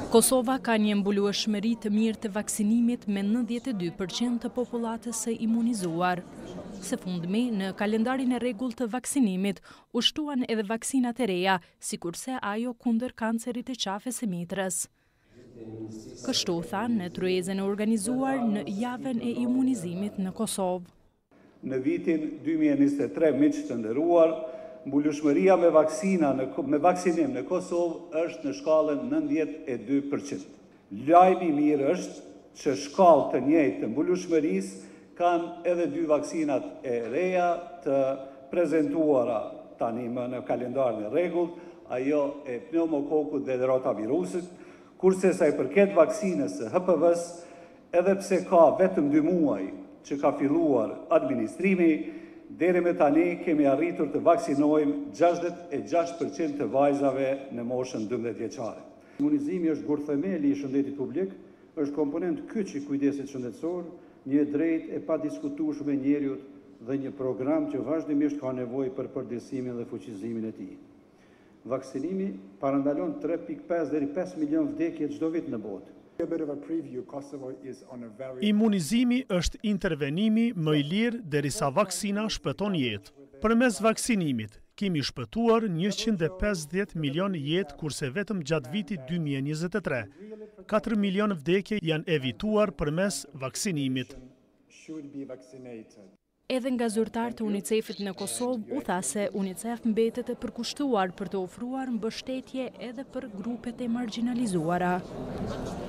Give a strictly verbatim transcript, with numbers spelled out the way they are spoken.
Kosova ka një mbulueshmëri të mirë të vaksinimit me nëntëdhjetë e dy përqind të popullatës së imunizuar. Së fundmi, në kalendarin e rregullt të vaksinimit, u shtuan edhe vaksinat e reja, sikurse ajo kundër kancerit të qafës së mitrës. Kështu thanë në tryezën e organizuar në javën e imunizimit në Kosovë. Në vitin dy mijë e njëzet e tre, miq të nderuar, mbulueshmëria me vaksina në, me vaksinim në Kosovë është në shkallën nëntëdhjetë e dy përqind. Lajmi i mirë është që shkallë të njëjtë të mbulueshmërisë kanë edhe dy vaksinat e reja të prezantuara tani më në kalendarin e rregullt, ajo e pneumokokut dhe rotavirusit, kurse sa i përket vaksinës së H P V-s, edhe pse ka vetëm dy muaj që ka filluar administrimi, deri me tani kemi arritur të vaksinojmë gjashtëdhjetë e gjashtë përqind të vajzave në moshën dymbëdhjetë vjeçare. Imunizimi është gurthemeli i shëndetit publik, është komponent kyç i kujdesit shëndetësor, një drejtë e padiskutueshme e njeriut dhe një program që vazhdimisht ka nevojë për përdorsimin dhe fuqizimin e tij. Vaksinimi parandalon tre pikë pesë deri pesë milion vdekje çdo vit në botë. Imunizimi është intervenimi më i lirë derisa vaksina shpëton jetë. Përmes vaksinimit kemi shpëtuar njëqind e pesëdhjetë milion jetë, kurse vetëm gjatë vitit dy mijë e njëzet e tre, katër milion vdekje janë evituar përmes vaksinimit. Edhe nga zyrtar të UNICEF-it në Kosovë u tha se UNICEF mbetet e përkushtuar për të ofruar mbështetje edhe për grupet e marginalizuara.